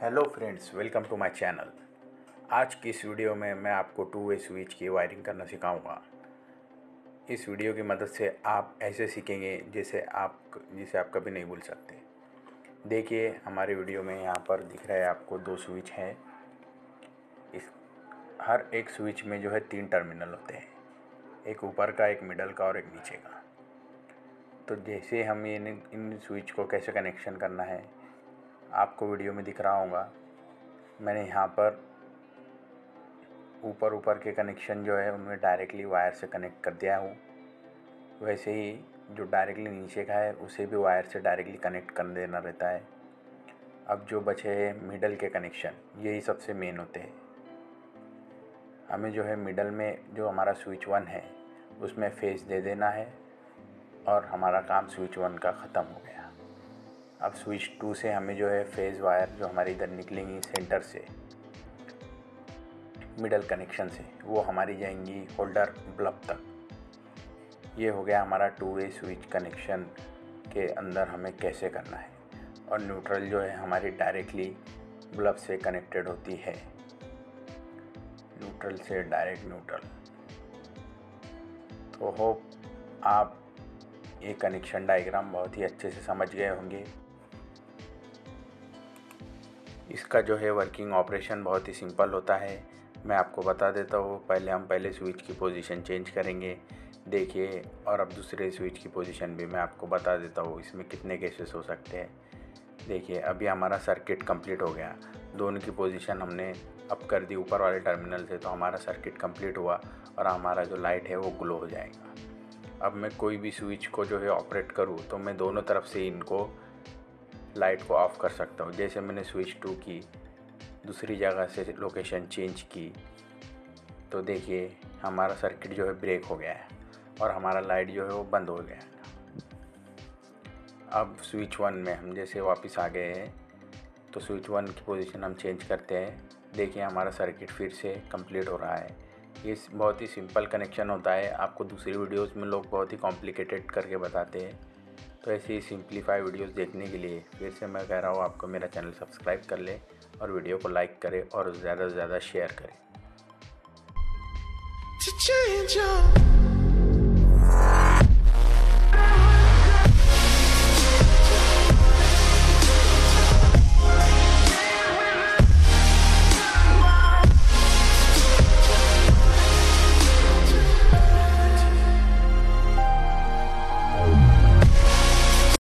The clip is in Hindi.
Hello friends, welcome to my channel. आज की इस वीडियो में मैं आपको टू वे स्विच की वायरिंग करना सिखाऊंगा। इस वीडियो की मदद से आप ऐसे सीखेंगे जिसे आप कभी नहीं भूल सकते। देखिए, हमारे वीडियो में यहाँ पर दिख रहा है आपको दो स्विच हैं। इस हर एक स्विच में जो है 3 टर्मिनल होते हैं, एक ऊपर का, एक मिडल का और एक नीचे का। तो जैसे हम इन स्विच को कैसे कनेक्शन करना है आपको वीडियो में दिख रहा होगा। मैंने यहाँ पर ऊपर के कनेक्शन जो है उनमें डायरेक्टली वायर से कनेक्ट कर दिया हूँ। वैसे ही जो डायरेक्टली नीचे का है उसे भी वायर से डायरेक्टली कनेक्ट कर देना रहता है। अब जो बचे हैं मिडल के कनेक्शन, यही सबसे मेन होते हैं। हमें जो है मिडल में जो हमारा स्विच 1 है उसमें फेस दे देना है और हमारा काम स्विच 1 का ख़त्म हो गया। अब स्विच 2 से हमें जो है फेज़ वायर जो हमारी इधर निकलेंगी सेंटर से, मिडल कनेक्शन से, वो हमारी जाएंगी होल्डर बल्ब तक। ये हो गया हमारा टू वे स्विच कनेक्शन के अंदर हमें कैसे करना है। और न्यूट्रल जो है हमारी डायरेक्टली बल्ब से कनेक्टेड होती है, न्यूट्रल से डायरेक्ट न्यूट्रल। तो होप आप ये कनेक्शन डायग्राम बहुत ही अच्छे से समझ गए होंगे। इसका जो है वर्किंग ऑपरेशन बहुत ही सिंपल होता है। मैं आपको बता देता हूँ। पहले स्विच की पोजीशन चेंज करेंगे, देखिए। और अब दूसरे स्विच की पोजीशन भी मैं आपको बता देता हूँ, इसमें कितने केसेस हो सकते हैं। देखिए, अभी हमारा सर्किट कंप्लीट हो गया। दोनों की पोजीशन हमने अप कर दी ऊपर वाले टर्मिनल से, तो हमारा सर्किट कंप्लीट हुआ और हमारा जो लाइट है वो ग्लो हो जाएगा। अब मैं कोई भी स्विच को जो है ऑपरेट करूँ तो मैं दोनों तरफ से इनको लाइट को ऑफ़ कर सकता हूँ। जैसे मैंने स्विच 2 की दूसरी जगह से लोकेशन चेंज की तो देखिए हमारा सर्किट जो है ब्रेक हो गया है और हमारा लाइट जो है वो बंद हो गया है। अब स्विच 1 में हम जैसे वापस आ गए हैं तो स्विच 1 की पोजीशन हम चेंज करते हैं। देखिए हमारा सर्किट फिर से कंप्लीट हो रहा है। ये बहुत ही सिंपल कनेक्शन होता है। आपको दूसरी वीडियोस में लोग बहुत ही कॉम्प्लिकेटेड करके बताते हैं। तो ऐसे ही सिंप्लीफाई वीडियोस देखने के लिए फिर से मैं कह रहा हूँ आपको मेरा चैनल सब्सक्राइब कर ले और वीडियो को लाइक करें और ज़्यादा से ज़्यादा शेयर करें।